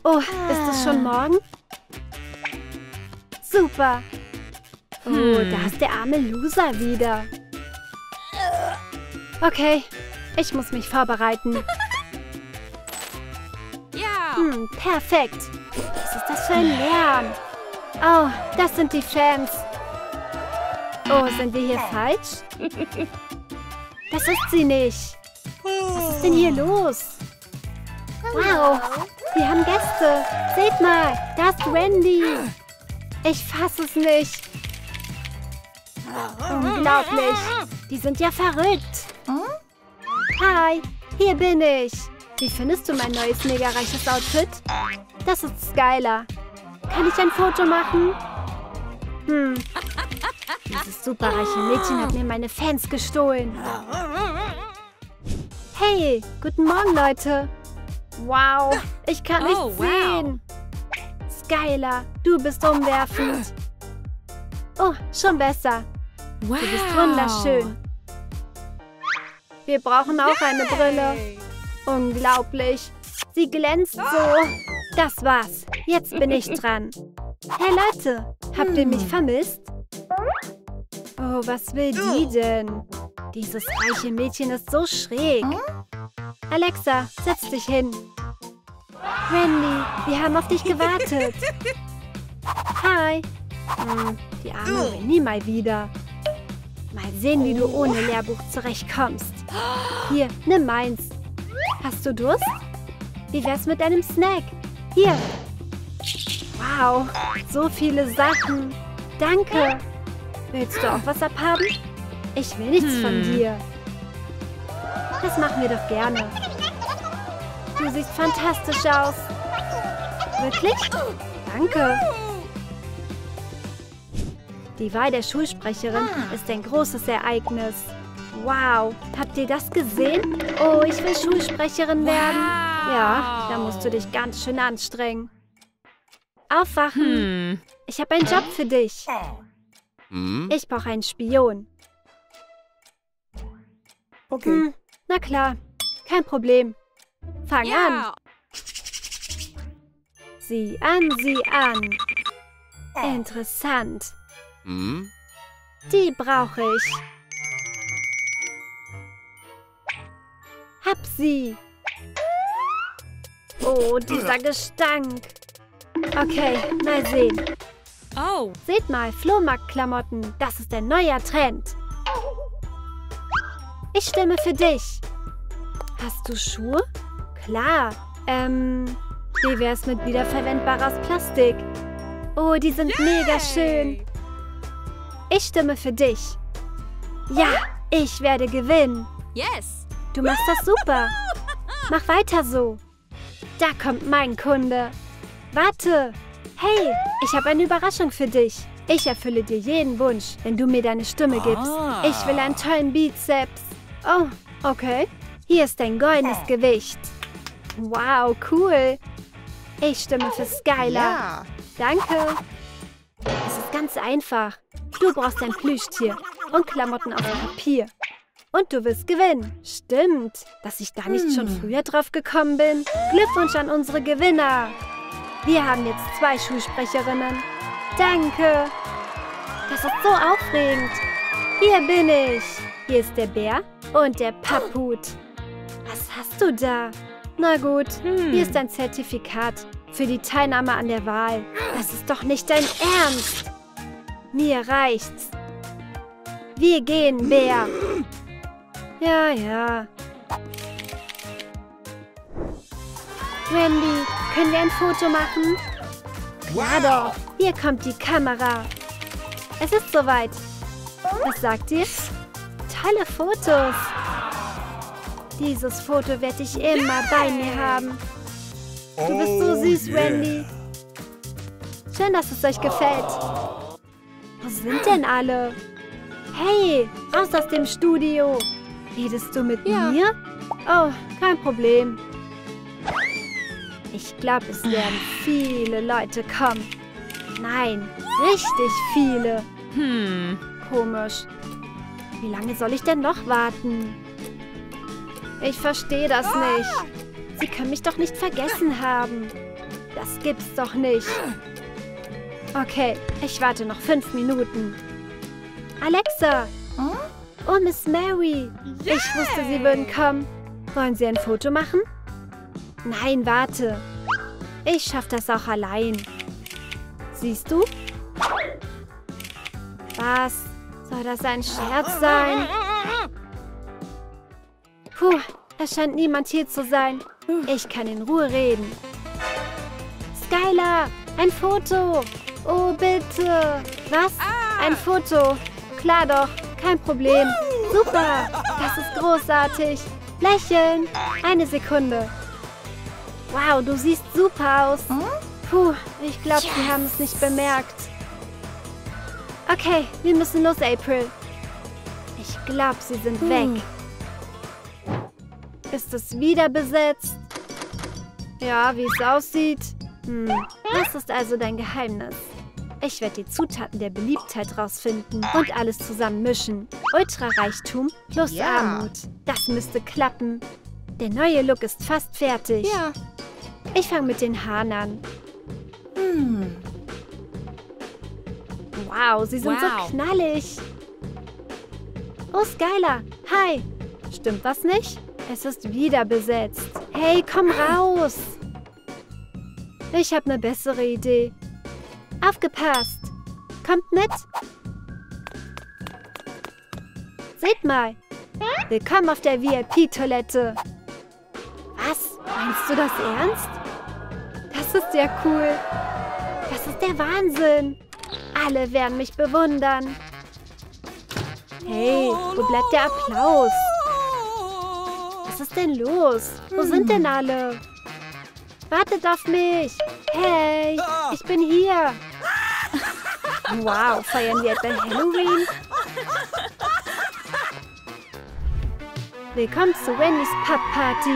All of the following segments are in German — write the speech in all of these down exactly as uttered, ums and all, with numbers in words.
Oh, ist es schon morgen? Super. Oh, Hm. da ist der arme Loser wieder. Okay, ich muss mich vorbereiten. Ja. Hm, perfekt. Was ist das für ein Lärm? Oh, das sind die Fans. Oh, sind wir hier falsch? Das ist sie nicht. Was ist denn hier los? Wow, wir haben Gäste. Seht mal, da ist Wendy. Ich fasse es nicht. Unglaublich. Die sind ja verrückt. Hi, hier bin ich. Wie findest du mein neues mega reiches Outfit? Das ist Skylar. Kann ich ein Foto machen? Hm. Dieses superreiche Mädchen hat mir meine Fans gestohlen. Hey, guten Morgen, Leute. Wow, ich kann nichts Oh, wow. sehen. Skylar, du bist umwerfend. Oh, schon besser. Wow. Du bist wunderschön. Wir brauchen auch eine Brille. Unglaublich. Sie glänzt so. Das war's. Jetzt bin ich dran. Hey Leute, habt ihr mich vermisst? Oh, was will die denn? Dieses reiche Mädchen ist so schräg. Alexa, setz dich hin. Wendy, wir haben auf dich gewartet. Hi. Hm, die arme Wendy mal wieder. Mal sehen, wie du ohne Lehrbuch zurechtkommst. Hier, nimm meins. Hast du Durst? Wie wär's mit einem Snack? Hier. Wow, so viele Sachen. Danke. Willst du auch was abhaben? Ich will nichts Hm. von dir. Das machen wir doch gerne. Du siehst fantastisch aus. Wirklich? Danke. Die Wahl der Schulsprecherin ist ein großes Ereignis. Wow, habt ihr das gesehen? Oh, ich will Schulsprecherin werden. Ja, da musst du dich ganz schön anstrengen. Aufwachen. Hm. Ich habe einen Job für dich. Hm? Ich brauche einen Spion. Okay. Hm, na klar, kein Problem. Fang an. Ja. Sieh an, sieh an. Interessant. Hm? Die brauche ich. Hab sie. Oh, dieser Gestank. Okay, mal sehen. Oh. Seht mal, Flohmarktklamotten. Das ist ein neuer Trend. Ich stimme für dich. Hast du Schuhe? Klar. Ähm, wie wär's mit wiederverwendbar aus Plastik? Oh, die sind mega schön. Ich stimme für dich. Ja, ich werde gewinnen. Yes. Du machst das super. Mach weiter so. Da kommt mein Kunde. Warte. Hey, ich habe eine Überraschung für dich. Ich erfülle dir jeden Wunsch, wenn du mir deine Stimme gibst. Ah. Ich will einen tollen Bizeps. Oh, okay. Hier ist dein goldenes Gewicht. Wow, cool. Ich stimme für Skylar. Ja. Danke. Es ist ganz einfach. Du brauchst ein Plüschtier und Klamotten aus Papier. Und du wirst gewinnen. Stimmt, dass ich da nicht schon früher drauf gekommen bin. Glückwunsch an unsere Gewinner. Wir haben jetzt zwei Schulsprecherinnen. Danke. Das ist so aufregend. Hier bin ich. Hier ist der Bär und der Paput. Was hast du da? Na gut, Hm. hier ist ein Zertifikat für die Teilnahme an der Wahl. Das ist doch nicht dein Ernst. Mir reicht's. Wir gehen, Bär. Ja, ja. Wendy, können wir ein Foto machen? Ja doch, hier kommt die Kamera. Es ist soweit. Was sagt ihr? Tolle Fotos. Dieses Foto werde ich immer bei mir haben. Du bist so süß, Wendy. Schön, dass es euch gefällt. Wo sind denn alle? Hey, raus aus dem Studio. Redest du mit Ja. mir? Oh, kein Problem. Ich glaube, es werden viele Leute kommen. Nein, richtig viele. Hm. Komisch. Wie lange soll ich denn noch warten? Ich verstehe das nicht. Sie können mich doch nicht vergessen haben. Das gibt's doch nicht. Okay, ich warte noch fünf Minuten. Alexa! Oh, Miss Mary! Ich wusste, Sie würden kommen. Wollen Sie ein Foto machen? Nein, warte. Ich schaffe das auch allein. Siehst du? Was? Soll das ein Scherz sein? Puh, es scheint niemand hier zu sein. Ich kann in Ruhe reden. Skylar, ein Foto. Oh, bitte. Was? Ein Foto. Klar doch, kein Problem. Super, das ist großartig. Lächeln. Eine Sekunde. Wow, du siehst super aus. Puh, ich glaube, sie haben es nicht bemerkt. Okay, wir müssen los, April. Ich glaube, sie sind weg. Ist es wieder besetzt? Ja, wie es aussieht. Hm, das ist also dein Geheimnis. Ich werde die Zutaten der Beliebtheit rausfinden und alles zusammen mischen. Ultrareichtum plus Ja. Armut. Das müsste klappen. Der neue Look ist fast fertig. Ja. Ich fange mit den Haaren an. Hm. Wow, sie sind Wow. so knallig. Oh, Skylar. Hi. Stimmt was nicht? Es ist wieder besetzt. Hey, komm raus. Ich habe eine bessere Idee. Aufgepasst. Kommt mit. Seht mal. Willkommen auf der V I P-Toilette. Was? Meinst du das ernst? Das ist ja cool. Das ist der Wahnsinn. Alle werden mich bewundern. Hey, wo bleibt der Applaus? Was ist denn los? Wo sind denn alle? Wartet auf mich. Hey, ich bin hier. Wow, feiern wir etwa Halloween? Willkommen zu Wendys Pub Party.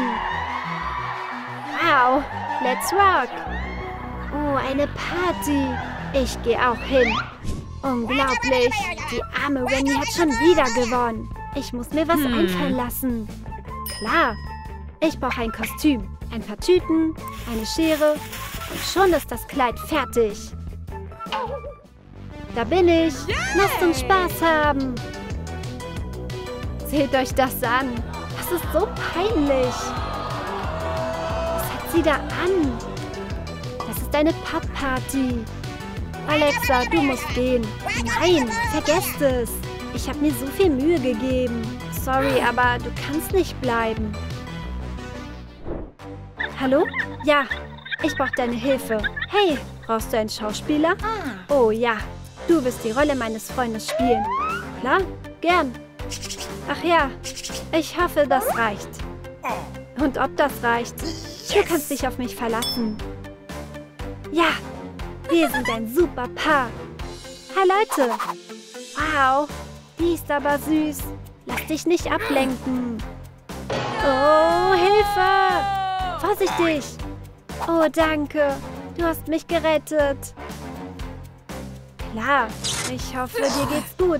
Wow, let's rock. Oh, eine Party. Ich gehe auch hin. Unglaublich. Die arme Wendy hat schon wieder gewonnen. Ich muss mir was Hm. einfallen lassen. Klar. Ich brauche ein Kostüm, ein paar Tüten, eine Schere und schon ist das Kleid fertig. Da bin ich. Lasst uns Spaß haben. Seht euch das an. Das ist so peinlich. Was hat sie da an? Das ist eine Pappparty. Alexa, du musst gehen. Nein, vergesst es. Ich habe mir so viel Mühe gegeben. Sorry, aber du kannst nicht bleiben. Hallo? Ja, ich brauche deine Hilfe. Hey, brauchst du einen Schauspieler? Oh ja, du wirst die Rolle meines Freundes spielen. Klar, gern. Ach ja, ich hoffe, das reicht. Und ob das reicht? Du kannst dich auf mich verlassen. Ja, wir sind ein super Paar. Hi Leute. Wow, die ist aber süß. Lass dich nicht ablenken. Oh, Hilfe! Vorsichtig! Oh, danke. Du hast mich gerettet. Klar, ich hoffe, dir geht's gut.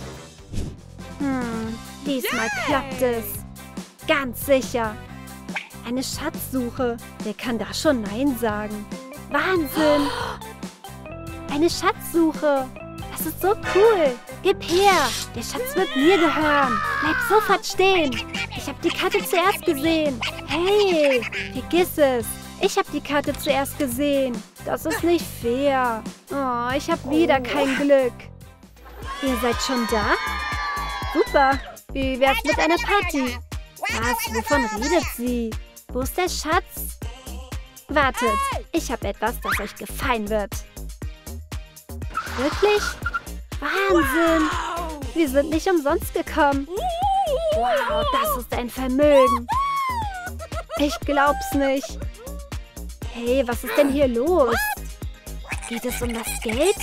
Hm, diesmal klappt es. Ganz sicher. Eine Schatzsuche. Wer kann da schon Nein sagen? Wahnsinn! Eine Schatzsuche. Das ist so cool. Gib her. Der Schatz wird mir gehören. Bleib sofort stehen. Ich habe die Karte zuerst gesehen. Hey, vergiss es. Ich habe die Karte zuerst gesehen. Das ist nicht fair. Oh, ich habe wieder kein Glück. Ihr seid schon da? Super. Wie wär's mit einer Party? Was? Wovon redet sie? Wo ist der Schatz? Wartet. Ich habe etwas, das euch gefallen wird. Wirklich? Wahnsinn! Wir sind nicht umsonst gekommen. Wow, das ist ein Vermögen. Ich glaub's nicht. Hey, was ist denn hier los? Geht es um das Geld?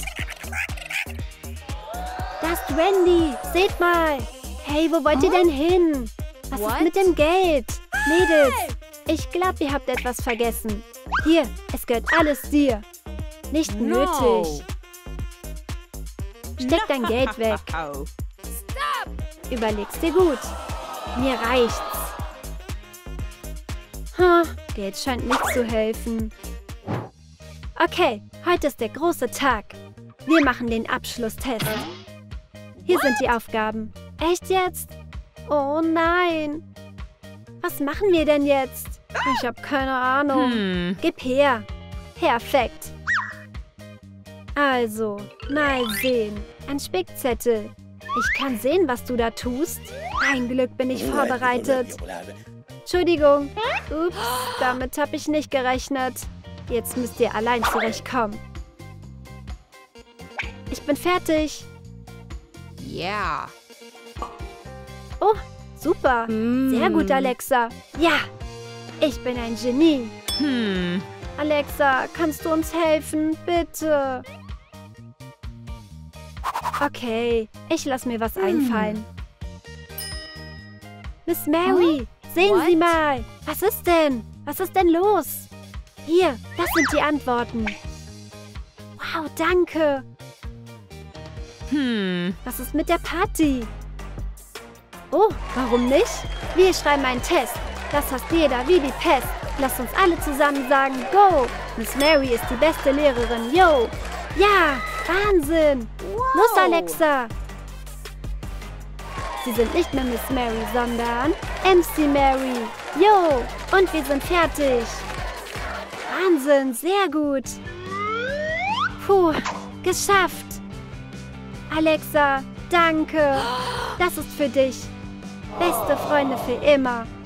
Da ist Wendy. Seht mal. Hey, wo wollt ihr denn hin? Was ist What? mit dem Geld? Mädels, ich glaube, ihr habt etwas vergessen. Hier, es gehört alles dir. Nicht No. nötig. Steck dein Geld weg. Überleg's dir gut. Mir reicht's. Ha, Geld scheint nicht zu helfen. Okay, heute ist der große Tag. Wir machen den Abschlusstest. Hier sind die Aufgaben. Echt jetzt? Oh nein. Was machen wir denn jetzt? Ich habe keine Ahnung. Hm. Gib her. Perfekt. Also, mal sehen. Ein Spickzettel. Ich kann sehen, was du da tust. Ein Glück bin ich vorbereitet. Entschuldigung. Ups, damit habe ich nicht gerechnet. Jetzt müsst ihr allein zurechtkommen. Ich bin fertig. Ja. Oh, super. Mm. Sehr gut, Alexa. Ja, ich bin ein Genie. Hm. Alexa, kannst du uns helfen? Bitte. Okay, ich lass mir was einfallen. Miss Mary, sehen Sie mal. Was ist denn? Was ist denn los? Hier, das sind die Antworten. Wow, danke. Hm. Was ist mit der Party? Oh, warum nicht? Wir schreiben einen Test. Das hasst jeder wie die Pest. Lasst uns alle zusammen sagen, go! Miss Mary ist die beste Lehrerin, yo! Ja, Wahnsinn! Los, Alexa! Sie sind nicht mehr Miss Mary, sondern M C Mary. Yo! Und wir sind fertig. Wahnsinn, sehr gut. Puh, geschafft. Alexa, danke. Das ist für dich. Beste Freunde für immer.